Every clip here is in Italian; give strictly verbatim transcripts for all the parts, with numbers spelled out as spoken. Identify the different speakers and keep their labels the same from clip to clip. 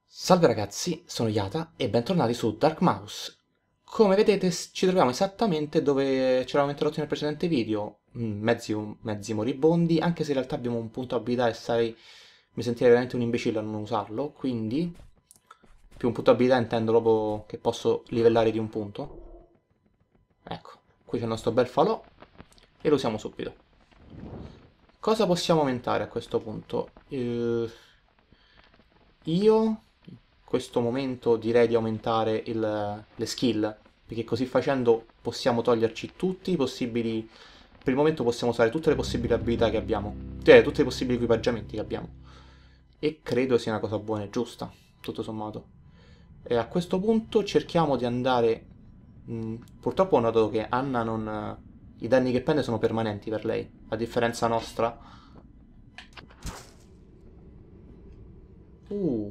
Speaker 1: Salve ragazzi, sono Yata e bentornati su Dark Mouse. Come vedete s- ci troviamo esattamente dove ci eravamo interrotti nel precedente video, mm, mezzi, mezzi moribondi, anche se in realtà abbiamo un punto abilità e sarei, mi sentirei veramente un imbecille a non usarlo, quindi più un punto abilità intendo proprio che posso livellare di un punto. Ecco, qui c'è il nostro bel falò e lo usiamo subito. Cosa possiamo aumentare a questo punto? Eh, Io in questo momento direi di aumentare il- le skill, perché così facendo possiamo toglierci tutti i possibili... Per il momento possiamo usare tutte le possibili abilità che abbiamo, cioè tutti i possibili equipaggiamenti che abbiamo. E credo sia una cosa buona e giusta, tutto sommato. E a questo punto cerchiamo di andare... mh, purtroppo ho notato che Anna non... I danni che prende sono permanenti per lei, a differenza nostra. Uh,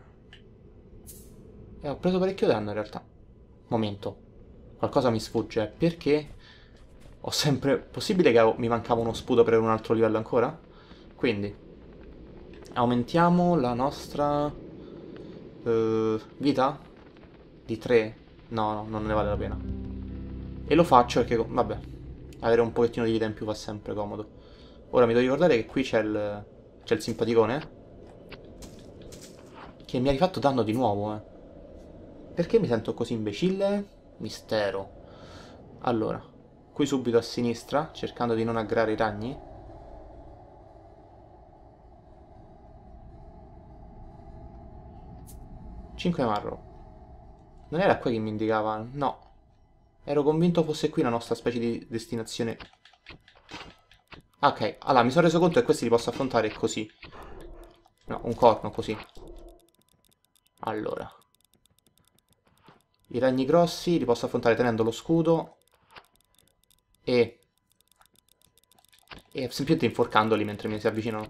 Speaker 1: e ho preso parecchio danno in realtà. Momento. Qualcosa mi sfugge. Perché ho sempre... Possibile che ho- mi mancava uno scudo per un altro livello ancora? Quindi, aumentiamo la nostra... eh, vita? Di tre? No, no, non ne vale la pena. E lo faccio perché, vabbè, avere un pochettino di vita in più fa sempre comodo. Ora mi devo ricordare che qui c'è il... c'è il simpaticone, che mi ha rifatto danno di nuovo, eh. Perché mi sento così imbecille? Mistero. Allora, qui subito a sinistra, cercando di non aggrare i ragni. cinque marro. Non era qua che mi indicava? No. Ero convinto fosse qui la nostra specie di destinazione. Ok, allora mi sono reso conto che questi li posso affrontare così. No, un corno così. Allora. I ragni grossi li posso affrontare tenendo lo scudo e... e semplicemente inforcandoli mentre mi si avvicinano.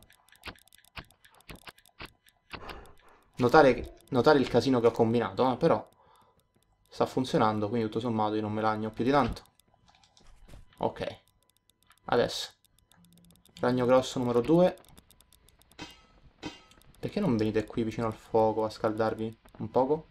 Speaker 1: Notare, notare il casino che ho combinato, eh, però sta funzionando, quindi tutto sommato io non me lagno più di tanto. Ok, adesso. Ragno grosso numero due. Perché non venite qui vicino al fuoco a scaldarvi un poco?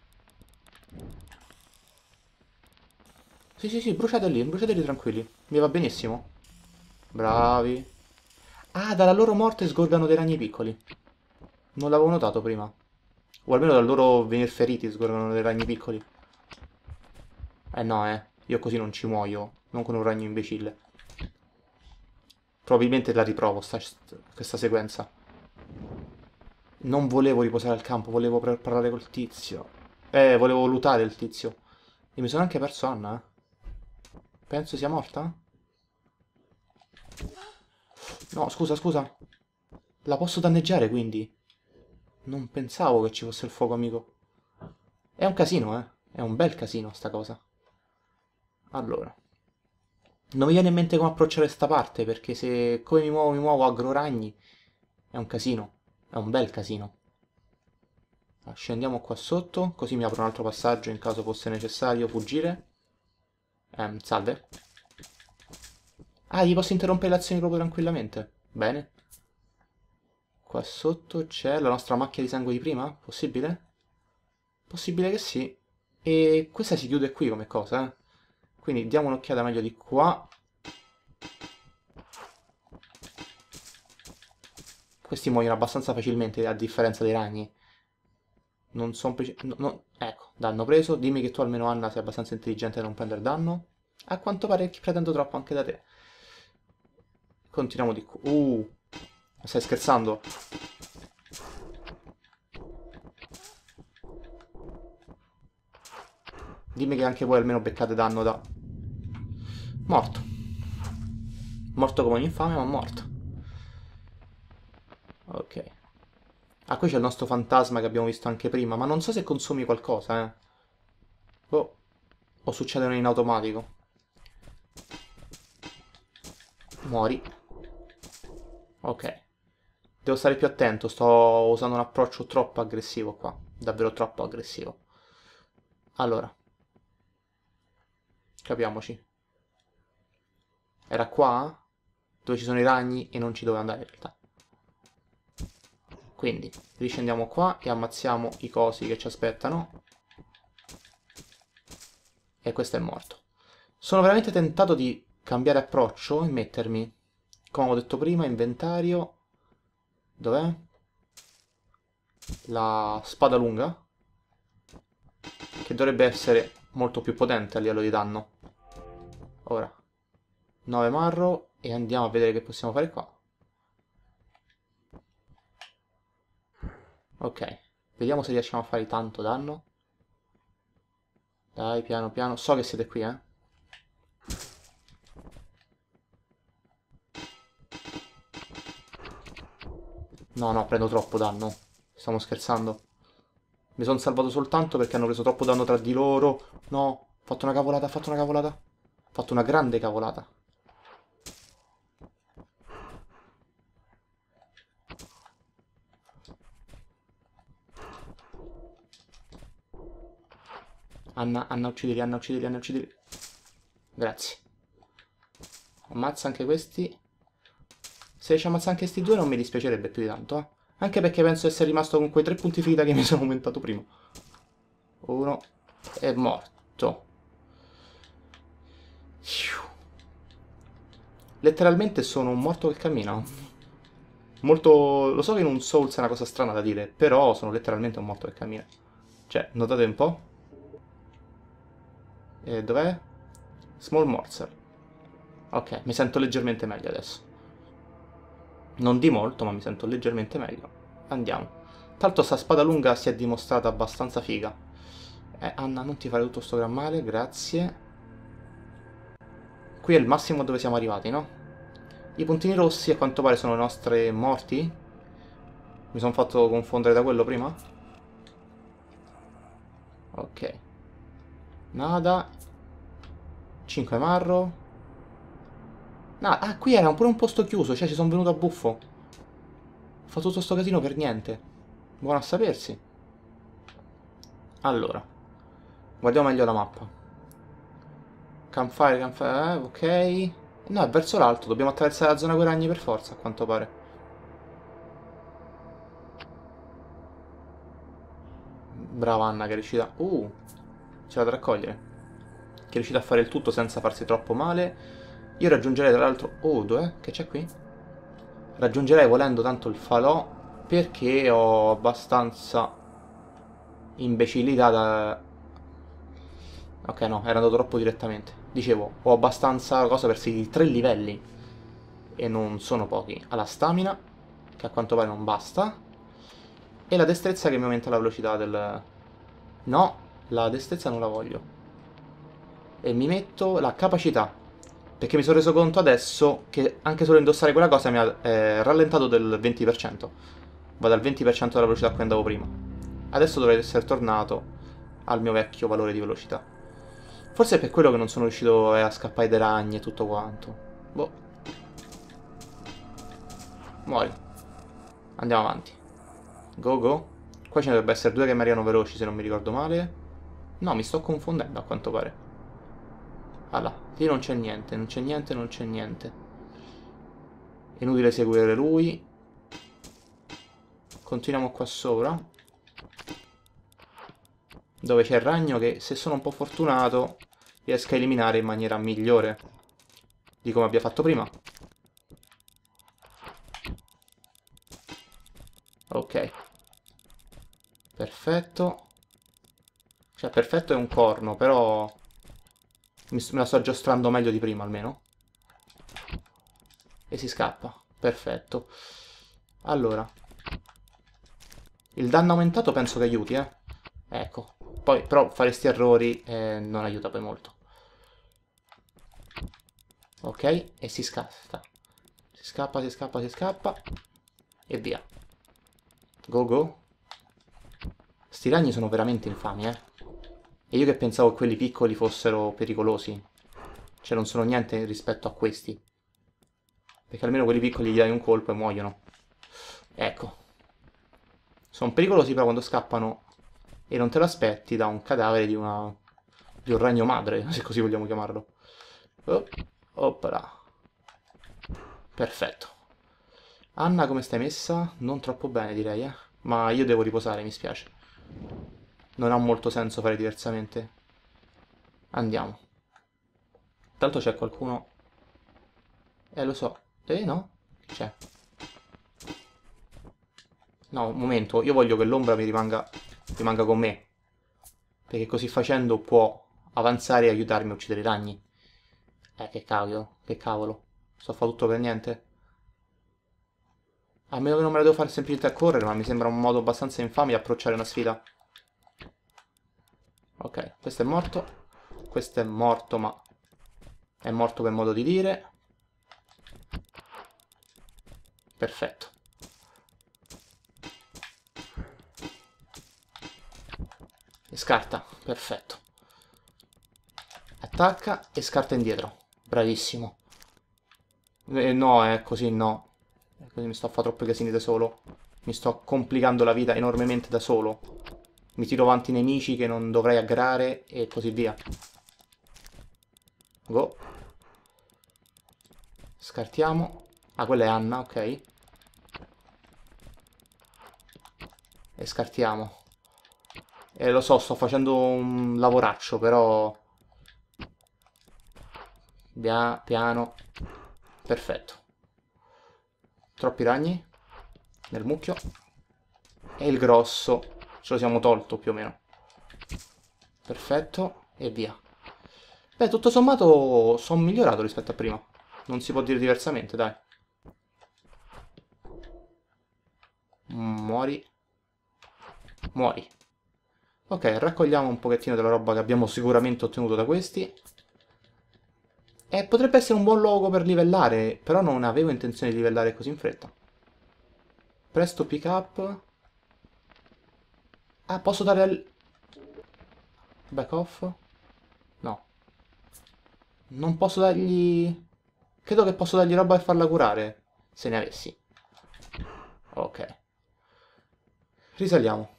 Speaker 1: Sì, sì, sì, bruciate lì, bruciate lì tranquilli. Mi va benissimo. Bravi. Ah, dalla loro morte sgorgano dei ragni piccoli. Non l'avevo notato prima. O almeno dal loro venir feriti sgorgano dei ragni piccoli. Eh no, eh. Io così non ci muoio. Non con un ragno imbecille. Probabilmente la riprovo sta, questa sequenza. Non volevo riposare al campo, volevo par- parlare col tizio. Eh, volevo lutare il tizio. E mi sono anche perso Anna, eh. Penso sia morta? No, scusa, scusa. La posso danneggiare, quindi? Non pensavo che ci fosse il fuoco amico. È un casino, eh. È un bel casino, sta cosa. Allora. Non mi viene in mente come approcciare sta parte, perché se come mi muovo, mi muovo aggro ragni. È un casino. È un bel casino. Allora, scendiamo qua sotto, così mi apro un altro passaggio in caso fosse necessario fuggire. Ehm, salve. Ah, gli posso interrompere le azioni proprio tranquillamente. Bene. Qua sotto c'è la nostra macchia di sangue di prima? Possibile? Possibile che sì. E questa si chiude qui come cosa, eh. Quindi diamo un'occhiata meglio di qua. Questi muoiono abbastanza facilmente, a differenza dei ragni. Non sono... No, no, ecco, danno preso. Dimmi che tu almeno, Anna, sei abbastanza intelligente da non prendere danno. A quanto pare che pretendo troppo anche da te. Continuiamo di qua. Uh, stai scherzando? Dimmi che anche voi almeno beccate danno da... Morto. Morto come un infame, ma morto. Ok. Ah, qui c'è il nostro fantasma che abbiamo visto anche prima, ma non so se consumi qualcosa, eh. Oh, o succedono in automatico. Muori. Ok. Devo stare più attento, sto usando un approccio troppo aggressivo qua. Davvero troppo aggressivo. Allora, capiamoci. Era qua? Dove ci sono i ragni e non ci doveva andare in realtà. Quindi riscendiamo qua e ammazziamo i cosi che ci aspettano. E questo è morto. Sono veramente tentato di cambiare approccio e mettermi, come ho detto prima, inventario. Dov'è? La spada lunga, che dovrebbe essere molto più potente a livello di danno. Ora, nove marro e andiamo a vedere che possiamo fare qua. Ok, vediamo se riusciamo a fare tanto danno. Dai, piano piano. So che siete qui, eh. No, no, prendo troppo danno. Stiamo scherzando. Mi sono salvato soltanto perché hanno preso troppo danno tra di loro. No, ho fatto una cavolata, ho fatto una cavolata. Ho fatto una grande cavolata. Anna, Anna, uccidili, Anna, uccidili, Anna, uccidili. Grazie. Ammazza anche questi. Se riesci a ammazzare anche questi due non mi dispiacerebbe più di tanto, eh. Anche perché penso di essere rimasto con quei tre punti vita che mi sono aumentato prima. Uno. È morto. Letteralmente sono un morto che cammina. Molto... Lo so che in un Souls è una cosa strana da dire, però sono letteralmente un morto che cammina. Cioè, notate un po'. E dov'è? Small Morsel. Ok, mi sento leggermente meglio adesso. Non di molto, ma mi sento leggermente meglio. Andiamo. Tanto sta spada lunga si è dimostrata abbastanza figa. Eh, Anna, non ti fare tutto sto gran male, grazie. Qui è il massimo dove siamo arrivati, no? I puntini rossi a quanto pare sono i nostri morti. Mi sono fatto confondere da quello prima? Ok. Nada. cinque marro. No, ah, qui era pure un posto chiuso, cioè ci sono venuto a buffo. Ho fatto tutto sto casino per niente. Buono a sapersi. Allora. Guardiamo meglio la mappa. Campfire, campfire, eh, ok. No, è verso l'alto, dobbiamo attraversare la zona coi ragni per forza, a quanto pare. Brava Anna che è riuscita... Uh, c'è da raccogliere. Che è riuscita a fare il tutto senza farsi troppo male. Io raggiungerei tra l'altro... Oh, dov'è? Che c'è qui? Raggiungerei volendo tanto il falò perché ho abbastanza imbecillità da... Ok, no, era andato troppo direttamente. Dicevo, ho abbastanza cosa per i tre livelli. E non sono pochi. Ha la stamina, che a quanto pare non basta. E la destrezza che mi aumenta la velocità del... No, la destrezza non la voglio. E mi metto la capacità. Perché mi sono reso conto adesso che anche solo indossare quella cosa mi ha eh, rallentato del venti per cento. Vado al venti per cento della velocità che andavo prima. Adesso dovrei essere tornato al mio vecchio valore di velocità. Forse è per quello che non sono riuscito eh, a scappare dai ragni e tutto quanto. Boh. Muori. Andiamo avanti. Go go. Qua ce ne dovrebbe essere due che mi arrivano veloci se non mi ricordo male. No, mi sto confondendo a quanto pare. Allora, lì non c'è niente, non c'è niente, non c'è niente. Inutile seguire lui. Continuiamo qua sopra. Dove c'è il ragno che, se sono un po' fortunato, riesco a eliminare in maniera migliore di come abbia fatto prima. Ok. Perfetto. Cioè, perfetto è un corno, però... Me la sto aggiustando meglio di prima, almeno. E si scappa. Perfetto. Allora. Il danno aumentato penso che aiuti, eh. Ecco. Poi, però, fare sti errori eh, non aiuta poi molto. Ok, e si scappa. Si scappa, si scappa, si scappa. E via. Go, go. Sti ragni sono veramente infami, eh. E io che pensavo che quelli piccoli fossero pericolosi. Cioè, non sono niente rispetto a questi. Perché almeno quelli piccoli gli dai un colpo e muoiono. Ecco. Sono pericolosi però quando scappano e non te lo aspetti da un cadavere di una... di un ragno madre, se così vogliamo chiamarlo. Oh, oppala. Perfetto. Anna, come stai messa? Non troppo bene, direi, eh. Ma io devo riposare, mi spiace. Non ha molto senso fare diversamente. Andiamo. Tanto c'è qualcuno... Eh, lo so. Eh, no? Chi c'è? No, un momento. Io voglio che l'ombra mi rimanga... rimanga con me. Perché così facendo può avanzare e aiutarmi a uccidere i ragni. Eh, che cavolo. Che cavolo. Sto a fare tutto per niente. A meno che non me la devo fare semplicemente a correre, ma mi sembra un modo abbastanza infame di approcciare una sfida. Ok, questo è morto. Questo è morto, ma è morto per modo di dire. Perfetto. E scarta, perfetto. Attacca e scarta indietro. Bravissimo. Eh, no, è così no. È così mi sto a fare troppi casini da solo. Mi sto complicando la vita enormemente da solo. Mi tiro avanti nemici che non dovrei aggravare e così via. Go. Scartiamo. Ah, quella è Anna, ok. E scartiamo. E lo so, sto facendo un lavoraccio, però... Pia piano. Perfetto. Troppi ragni. Nel mucchio. E il grosso. Ce lo siamo tolto, più o meno. Perfetto. E via. Beh, tutto sommato sono migliorato rispetto a prima. Non si può dire diversamente, dai. Muori. Muori. Ok, raccogliamo un pochettino della roba che abbiamo sicuramente ottenuto da questi. E potrebbe essere un buon luogo per livellare, però non avevo intenzione di livellare così in fretta. Presto pick up. Ah, posso dare al... Back off? No. Non posso dargli... Credo che posso dargli roba per farla curare, se ne avessi. Ok. Risaliamo.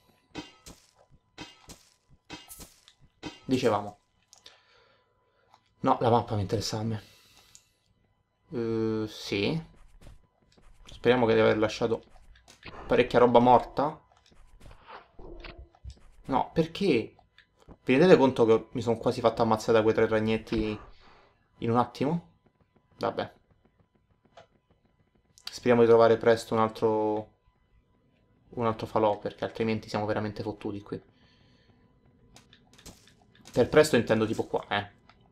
Speaker 1: Dicevamo. No, la mappa mi interessa a me. Uh, sì. Speriamo che di aver lasciato parecchia roba morta. No, perché? Vi rendete conto che mi sono quasi fatto ammazzare da quei tre ragnetti in un attimo? Vabbè. Speriamo di trovare presto un altro... un altro falò, perché altrimenti siamo veramente fottuti qui. Per presto intendo tipo qua, eh.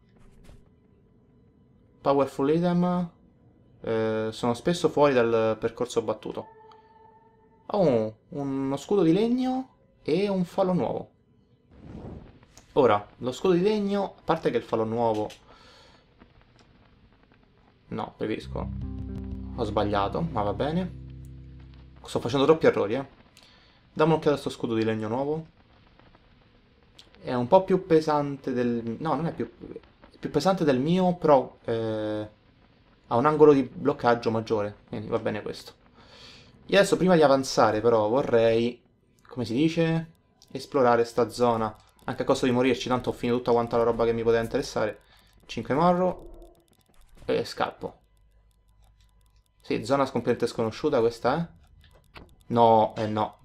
Speaker 1: Powerful item. Eh, sono spesso fuori dal percorso battuto. Oh, uno scudo di legno e un falò nuovo. Ora, lo scudo di legno, a parte che il falò nuovo... No, preferisco. Ho sbagliato, ma va bene. Sto facendo troppi errori, eh. Dammi un'occhiata a sto scudo di legno nuovo. È un po' più pesante del... No, non è più... È più pesante del mio, però... Eh... Ha un angolo di bloccaggio maggiore. Quindi va bene questo. Io adesso, prima di avanzare, però, vorrei... Come si dice? Esplorare sta zona. Anche a costo di morirci, tanto ho finito tutta quanta la roba che mi poteva interessare. cinque morro. E scappo. Sì, zona completamente sconosciuta questa, eh? No, eh no.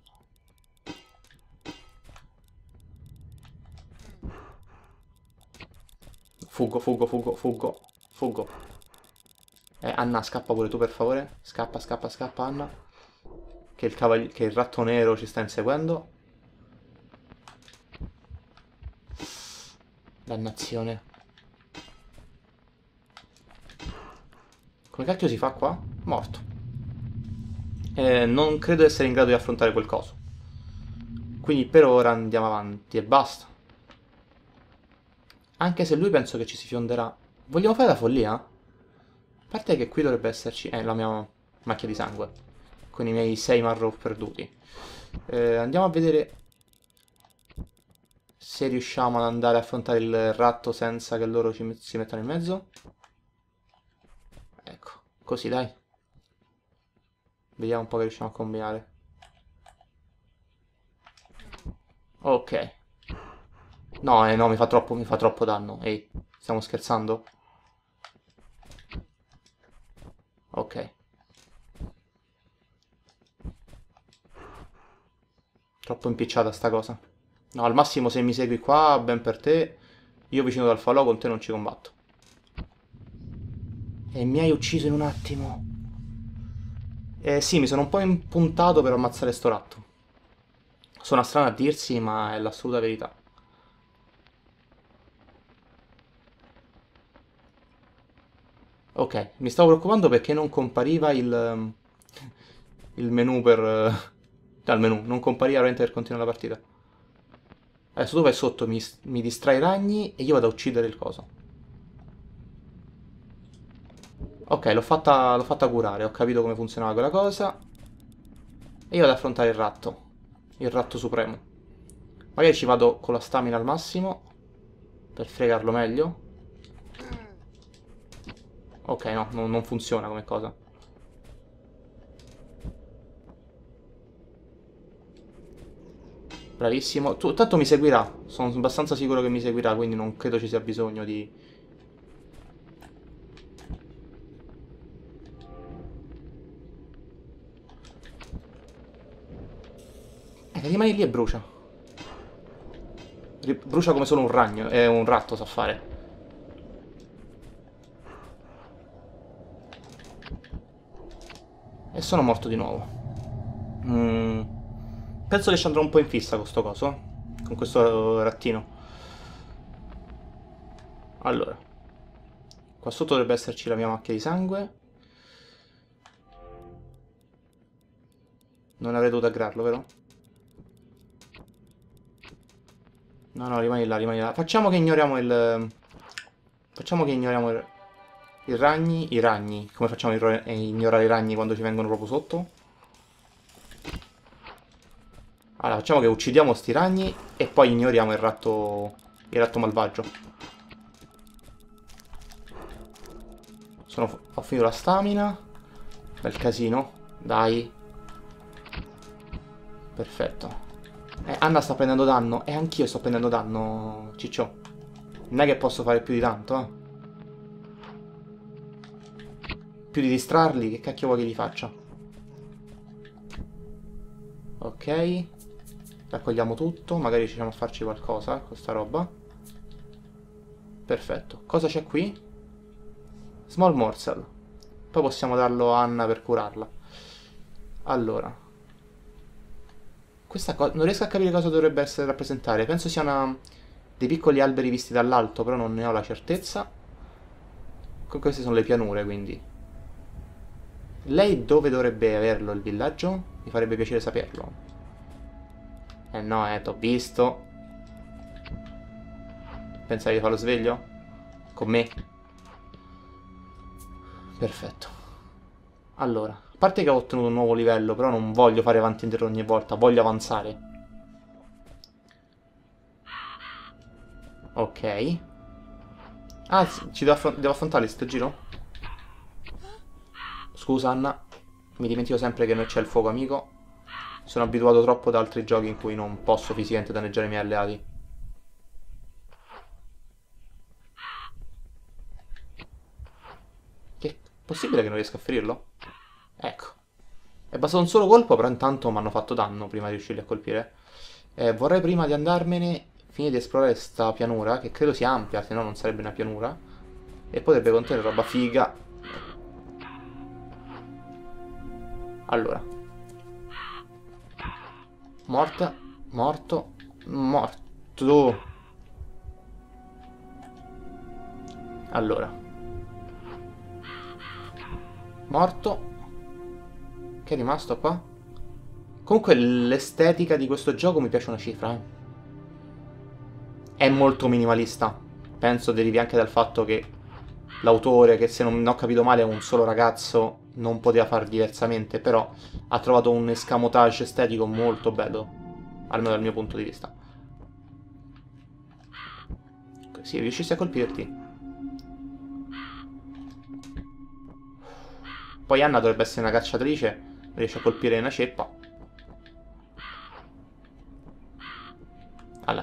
Speaker 1: Fuggo, fuggo, fuggo, fuggo, fuggo. Eh, Anna, scappa pure tu, per favore. Scappa, scappa, scappa, Anna. Che il, cavall- che il ratto nero ci sta inseguendo. Dannazione. Come cacchio si fa qua? Morto. Eh, non credo di essere in grado di affrontare quel coso. Quindi per ora andiamo avanti e basta. Anche se lui penso che ci si fionderà. Vogliamo fare la follia? A parte che qui dovrebbe esserci... Eh, la mia macchia di sangue. Con i miei sei marrow perduti. Eh, andiamo a vedere se riusciamo ad andare a affrontare il ratto senza che loro ci met si mettano in mezzo. Ecco, così dai. Vediamo un po' che riusciamo a combinare. Ok. No, eh, no, mi fa troppo, mi fa troppo danno. Ehi, stiamo scherzando? Ok. Troppo impicciata sta cosa. No, al massimo se mi segui qua, ben per te. Io vicino dal falò con te non ci combatto. E mi hai ucciso in un attimo. Eh sì, mi sono un po' impuntato per ammazzare sto ratto. Suona strano a dirsi, ma è l'assoluta verità. Ok, mi stavo preoccupando perché non compariva il, il menu per... No, il menu, non compariva veramente per continuare la partita. Adesso tu vai sotto, mi, mi distrai i ragni e io vado a uccidere il coso. Ok, l'ho fatta, l'ho fatta curare, ho capito come funzionava quella cosa. E io vado ad affrontare il ratto. Il ratto supremo. Magari ci vado con la stamina al massimo. Per fregarlo meglio. Ok, no, no non funziona come cosa. Bravissimo. Tu, tanto mi seguirà. Sono abbastanza sicuro che mi seguirà, quindi non credo ci sia bisogno di... Eh, rimani lì e brucia. Ri- brucia come solo un ragno. È un ratto sa fare. E sono morto di nuovo. Mm. Penso che ci andrò un po' in fissa con sto coso. Con questo rattino. Allora. Qua sotto dovrebbe esserci la mia macchia di sangue. Non avrei dovuto aggrarlo, vero? No, no, rimani là, rimani là. Facciamo che ignoriamo il... Facciamo che ignoriamo il... i ragni. I ragni. Come facciamo a ignorare i ragni quando ci vengono proprio sotto? Allora, facciamo che uccidiamo sti ragni e poi ignoriamo il ratto... il ratto malvagio. Sono... Ho finito la stamina. Bel casino. Dai. Perfetto. Eh, Anna sta prendendo danno. E anch'io sto prendendo danno, Ciccio. Non è che posso fare più di tanto, eh. Più di distrarli, che cacchio vuoi che li faccia? Ok. Raccogliamo tutto. Magari riusciamo a farci qualcosa con sta roba. Perfetto. Cosa c'è qui? Small morsel. Poi possiamo darlo a Anna per curarla. Allora. Questa cosa... Non riesco a capire cosa dovrebbe essere rappresentare. Penso sia una... dei piccoli alberi visti dall'alto, però non ne ho la certezza. Queste sono le pianure, quindi. Lei dove dovrebbe averlo il villaggio? Mi farebbe piacere saperlo. Eh no, eh, t'ho visto. Pensavi di farlo sveglio? Con me? Perfetto. Allora, a parte che ho ottenuto un nuovo livello, però non voglio fare avanti e indietro ogni volta, voglio avanzare. Ok. Ah, ci devo, affron devo affrontare questo giro? Scusa Anna, mi dimentico sempre che non c'è il fuoco amico. Sono abituato troppo ad altri giochi in cui non posso fisicamente danneggiare i miei alleati. Che è possibile che non riesca a ferirlo? Ecco. È bastato un solo colpo, però intanto mi hanno fatto danno prima di riuscirli a colpire. Eh, vorrei prima di andarmene finire di esplorare questa pianura, che credo sia ampia, se no non sarebbe una pianura. E potrebbe contenere roba figa. Allora. Morta. Morto. Morto. Allora. Morto. Che è rimasto qua? Comunque l'estetica di questo gioco mi piace una cifra, eh. È molto minimalista. Penso derivi anche dal fatto che l'autore, che se non ho capito male è un solo ragazzo, non poteva far diversamente, però ha trovato un escamotage estetico molto bello, almeno dal mio punto di vista. Sì, riuscissi a colpirti. Poi Anna dovrebbe essere una cacciatrice, riesce a colpire una ceppa. Allora.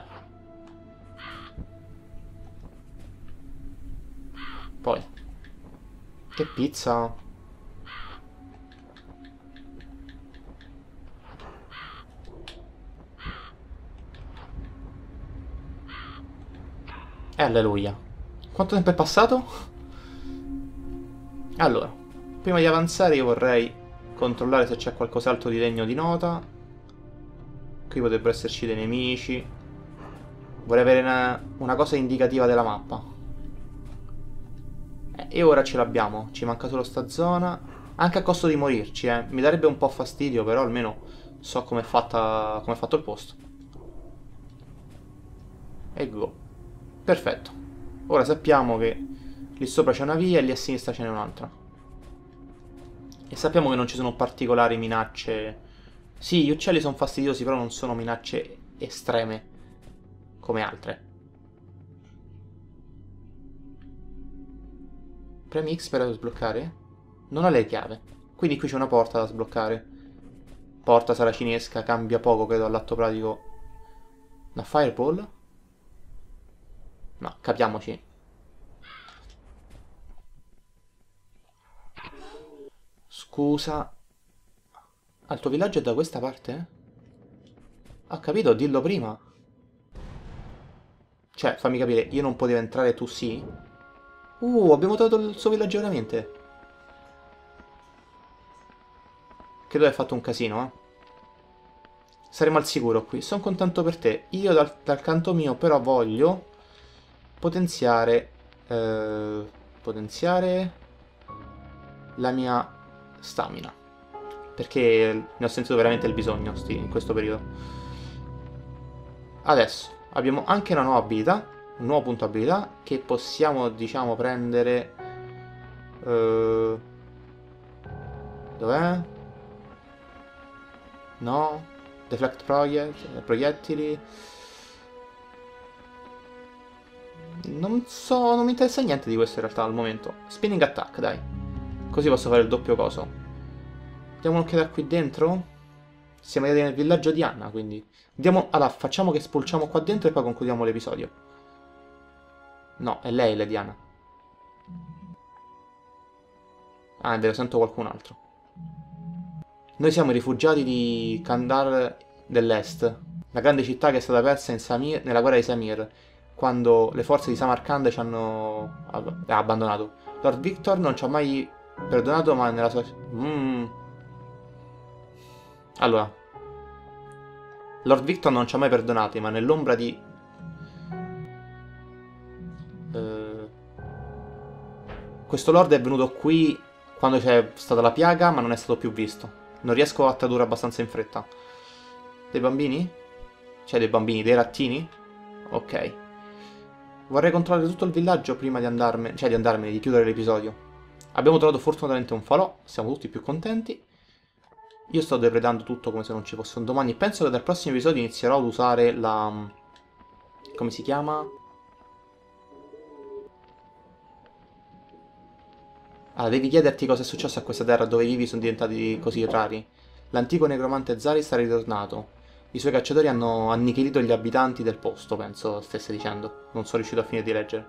Speaker 1: Poi. Che pizza. E alleluia. Quanto tempo è passato? Allora, prima di avanzare io vorrei controllare se c'è qualcos'altro di degno di nota. Qui potrebbero esserci dei nemici. Vorrei avere una, una cosa indicativa della mappa. Eh, e ora ce l'abbiamo. Ci manca solo sta zona. Anche a costo di morirci, eh. Mi darebbe un po' fastidio, però almeno so com'è fatta, com'è fatto il posto. E go. Perfetto. Ora sappiamo che lì sopra c'è una via e lì a sinistra ce n'è un'altra. E sappiamo che non ci sono particolari minacce. Sì, gli uccelli sono fastidiosi, però non sono minacce estreme come altre. Premi X per sbloccare? Non ha le chiave. Quindi qui c'è una porta da sbloccare. Porta saracinesca, cambia poco, credo, all'atto pratico. Una fireball? No, capiamoci. Scusa. Ah, il tuo villaggio è da questa parte? Ho capito, dillo prima. Cioè, fammi capire, io non potevo entrare, tu sì? Uh, abbiamo trovato il suo villaggio veramente. Credo che hai fatto un casino, eh. Saremo al sicuro qui. Sono contento per te. Io dal, dal canto mio però voglio potenziare... Eh, potenziare... la mia stamina. Perché ne ho sentito veramente il bisogno sti, in questo periodo. Adesso abbiamo anche una nuova abilità. Un nuovo punto abilità che possiamo, diciamo, prendere... Uh, dov'è? No? Deflect project, proiettili... Non so, non mi interessa niente di questo in realtà al momento. Spinning attack, dai. Così posso fare il doppio coso. Diamo un'occhiata qui dentro. Siamo arrivati nel villaggio di Anna, quindi... Diamo... Allora, facciamo che spulciamo qua dentro e poi concludiamo l'episodio. No, è lei, Lady Anna. Ah, è vero, sento qualcun altro. Noi siamo i rifugiati di Kandar dell'Est, la grande città che è stata persa in Samir, nella guerra di Samir, quando le forze di Samarkand ci hanno ab abbandonato. Lord Victor non ci ha mai perdonato, ma nella sua... Mm. Allora, Lord Victor non ci ha mai perdonati, ma nell'ombra di... Uh... Questo Lord è venuto qui quando c'è stata la piaga, ma non è stato più visto. Non riesco a tradurre abbastanza in fretta. Dei bambini? Cioè dei bambini, dei rattini? Ok. Vorrei controllare tutto il villaggio prima di andarmene, cioè di andarmene, di chiudere l'episodio. Abbiamo trovato fortunatamente un falò, siamo tutti più contenti. Io sto depredando tutto come se non ci fosse un domani. Penso che dal prossimo episodio inizierò ad usare la... come si chiama? Ah, devi chiederti cosa è successo a questa terra dove i vivi sono diventati così rari. L'antico necromante Zaris è ritornato. I suoi cacciatori hanno annichilito gli abitanti del posto, penso stesse dicendo. Non sono riuscito a finire di leggere.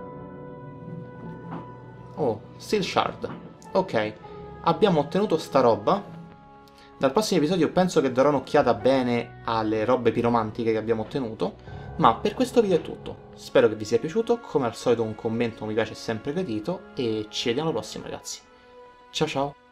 Speaker 1: Oh, Steel Shard. Ok, abbiamo ottenuto sta roba. Dal prossimo episodio penso che darò un'occhiata bene alle robe piromantiche che abbiamo ottenuto. Ma per questo video è tutto. Spero che vi sia piaciuto. Come al solito un commento, un mi piace è sempre gradito. E ci vediamo alla prossima, ragazzi. Ciao ciao.